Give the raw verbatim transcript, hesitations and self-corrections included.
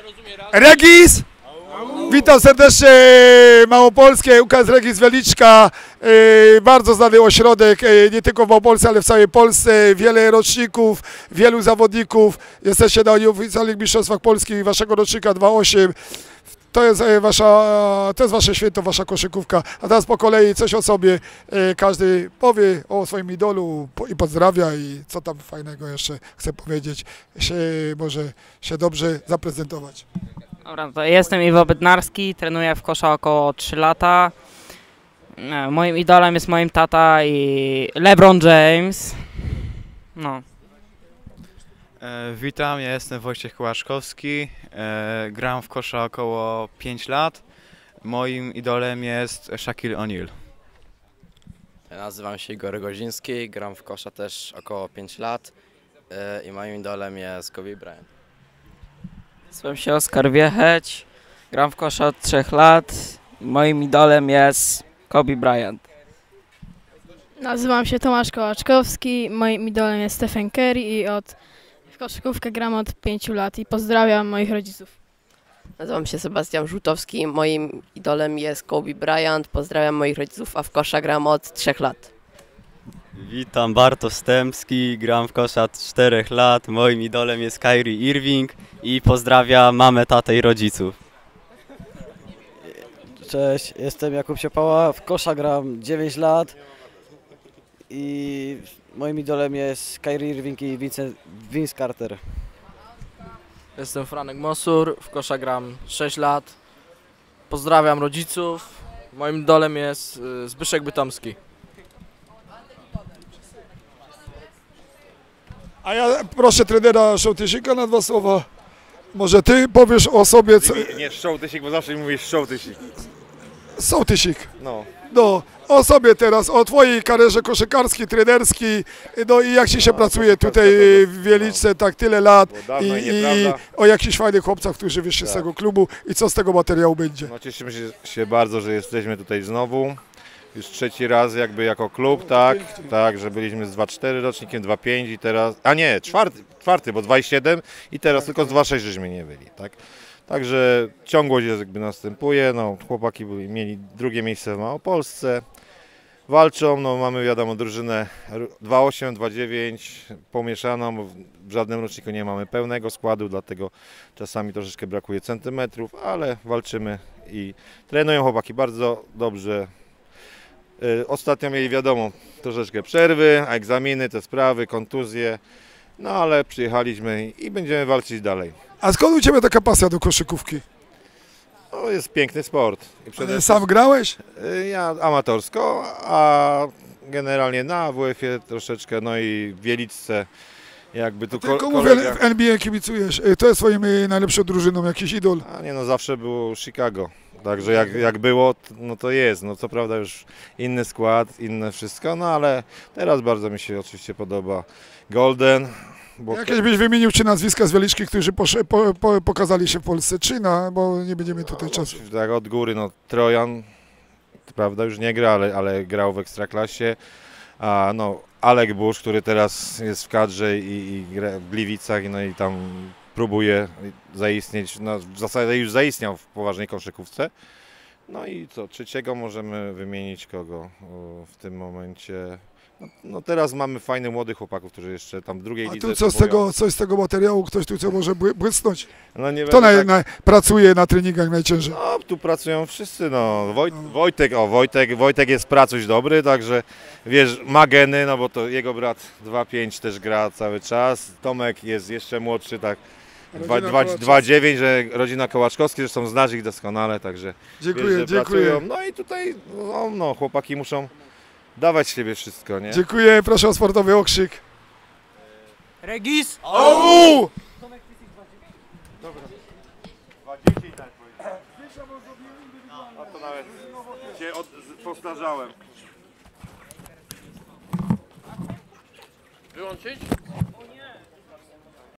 Regis! Witam serdecznie Małopolskie, U K S Regis Weliczka, bardzo znany ośrodek, nie tylko w Małopolsce, ale w całej Polsce, wiele roczników, wielu zawodników, jesteście na oficjalnych mistrzostwach Polski waszego rocznika dwa osiem. To jest, wasza, to jest wasze święto, wasza koszykówka, a teraz po kolei coś o sobie, każdy powie o swoim idolu i pozdrawia i co tam fajnego jeszcze chce powiedzieć, się, może się dobrze zaprezentować. Dobra, to jestem Iwo Bednarski, trenuję w kosza około trzy lata. Moim idolem jest moim tata i LeBron James. No. E, witam, ja jestem Wojciech Kołaszkowski, e, gram w kosza około pięć lat. Moim idolem jest Shaquille O'Neal. Ja nazywam się Igor Goziński, gram w kosza też około pięć lat e, i moim idolem jest Kobe Bryant. Nazywam się Oskar Wiecheć, gram w kosza od trzech lat. Moim idolem jest Kobe Bryant. Nazywam się Tomasz Kołaczkowski, moim idolem jest Stephen Curry i od, w koszykówkę gram od pięciu lat i pozdrawiam moich rodziców. Nazywam się Sebastian Żółtowski, moim idolem jest Kobe Bryant, pozdrawiam moich rodziców, a w kosza gram od trzech lat. Witam, Bartosz Stępski, gram w kosza od czterech lat, moim idolem jest Kyrie Irving i pozdrawiam mamę, tatę i rodziców. Cześć, jestem Jakub Ciepała, w kosza gram dziewięć lat i moim idolem jest Kyrie Irving i Vincent, Vince Carter. Jestem Franek Mosur, w kosza gram sześć lat. Pozdrawiam rodziców. Moim idolem jest Zbyszek Bytomski. A ja proszę trenera Szołtysika na dwa słowa. Może ty powiesz o sobie... Co... Nie, nie Szołtysik, bo zawsze mówisz Szołtysik. Sołtysik. No. No, o sobie teraz, o twojej karierze koszykarskiej, trenerskiej, no i jak ci się no, pracuje tutaj w Wieliczce no. tak tyle lat i, i o jakichś fajnych chłopcach, którzy wyszli tak. z tego klubu i co z tego materiału będzie. No cieszymy się, się bardzo, że jesteśmy tutaj znowu. Już trzeci raz jakby jako klub, tak, tak, że byliśmy z dwa cztery rocznikiem, dwa pięć i teraz, a nie, czwarty, czwarty, bo dwa siedem i teraz tylko z dwa sześć żeśmy nie byli, tak. Także ciągłość jest, jakby następuje, no chłopaki byli, mieli drugie miejsce w Małopolsce, walczą, no mamy wiadomo drużynę dwa osiem, dwa dziewięć pomieszaną, bo w żadnym roczniku nie mamy pełnego składu, dlatego czasami troszeczkę brakuje centymetrów, ale walczymy i trenują chłopaki bardzo dobrze. Ostatnio mieli wiadomo troszeczkę przerwy, egzaminy, te sprawy, kontuzje, no ale przyjechaliśmy i będziemy walczyć dalej. A skąd u Ciebie taka pasja do koszykówki? To jest piękny sport. I przede Sam grałeś? Ja amatorsko, a generalnie na A W F-ie troszeczkę, no i w Wieliczce. Jakby tu Tylko kolega... w N B A kibicujesz, to jest swoim najlepszą drużyną, jakiś idol? A nie no, zawsze było Chicago. Także jak, jak było, no to jest. No co prawda już inny skład, inne wszystko, no ale teraz bardzo mi się oczywiście podoba Golden. Bo Jakieś byś wymienił czy nazwiska z Wieliczki, którzy posz, po, po, pokazali się w Polsce, czy na, bo nie będziemy tutaj no, czasu. Tak od góry, no Trojan, prawda już nie gra, ale, ale grał w Ekstraklasie. A no Alek Busz, który teraz jest w kadrze i, i gra w Gliwicach, no i tam próbuje zaistnieć, no w zasadzie już zaistniał w poważnej koszykówce. No i co, trzeciego możemy wymienić kogo o, w tym momencie. No, no teraz mamy fajnych młodych chłopaków, którzy jeszcze tam w drugiej lidze. A tu co z tego, coś z tego materiału, ktoś tu co może błysnąć? No nie Kto naj, tak... naj, pracuje na treningach najciężej? No tu pracują wszyscy, no. Wojt, Wojtek, o Wojtek, Wojtek jest pracuś dobry, także wiesz, ma geny, no bo to jego brat dwa pięć też gra cały czas. Tomek jest jeszcze młodszy, tak. dwa dziewięć, że rodzina Kołaczkowski, zresztą znasz ich doskonale, także dziękuję, wiesz, dziękuję. Pracują. No i tutaj no, no, chłopaki muszą dawać siebie wszystko, nie? Dziękuję, proszę o sportowy okrzyk. Regis! Au! Dobra. dwa dziesięć tak powiedziałem. A to nawet cię od, powtarzałem. Wyłączyć?